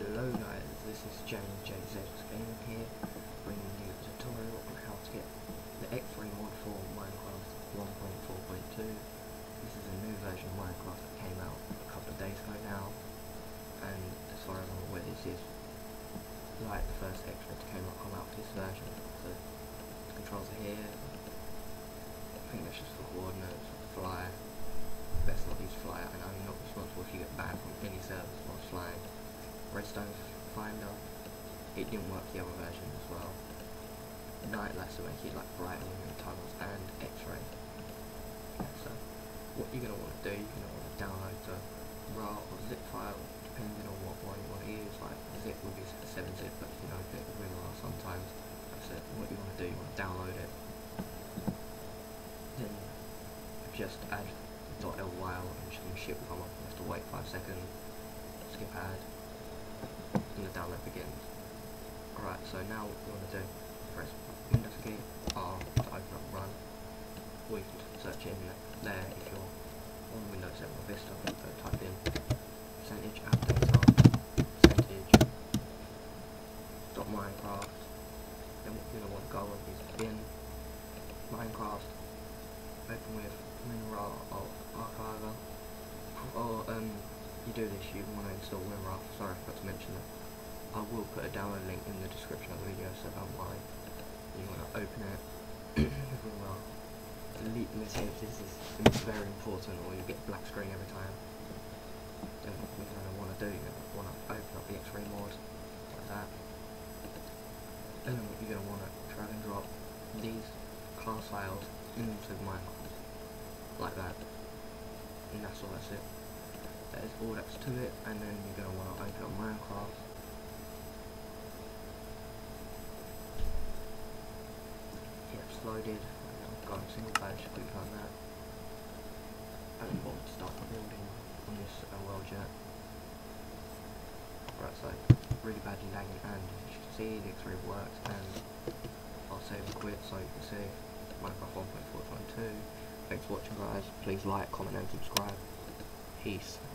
Hello guys, this is JZ Gaming here, bringing you a tutorial on how to get the XRAY mod for Minecraft 1.4.2. This is a new version of Minecraft that came out a couple of days ago now, and as far as I'm aware this is like the first XRAY to come out for this version. So the controls are here. I think that's just for coordinates, fly. Best not use fly, and I'm not responsible if you get banned from any servers while flying. Redstone Finder, it didn't work the other version as well. Night lights to make it like brighter in tunnels, and X-ray. So what you're going to want to do, you're going to want to download the RAR or zip file, depending on what one you want to use. Like zip would be 7-zip, but you know, a bit of WinRAR sometimes. So what you want to do, you want to download it, then just add .ly and some shit will come up. You have to wait 5 seconds, skip add, and the download begins. Alright, so now what you want to do, press Windows key, R to open up Run, or you can search in there if you're on Windows 7 or Vista. So type in %appdata %.minecraft. Then what you're going to want to go on is bin Minecraft, open with WinRAR or Archiver, or you do this, you want to install WinRAR. Sorry, I forgot to mention that. I will put a download link in the description of the video, so don't worry. You want to open it with WinRAR. Delete message, this is very important, or you get a black screen every time. Then what you're going to want to do, you're going to want to open up the XRAY mod, like that. And then what you're going to want to drag and drop these class files into Minecraft, like that. And that's all, that's it. That is all that's to it. And then you're going to want to open up Minecraft. It's loaded. I've got a single page, click on that. I don't want to start building on this world yet. Right, so really badly lagging, and as you can see the XRAY works, and I'll save and quit so you can see Minecraft 1.4.2. Thanks for watching guys, please like, comment and subscribe. Peace.